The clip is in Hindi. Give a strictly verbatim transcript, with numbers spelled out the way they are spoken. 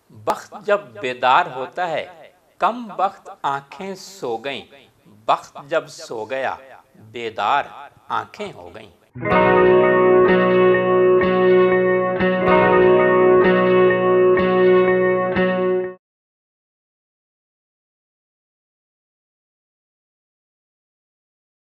बख्त जब बेदार होता है, कम बख्त आंखें सो गईं। बख्त जब सो गया, बेदार आंखें हो गईं।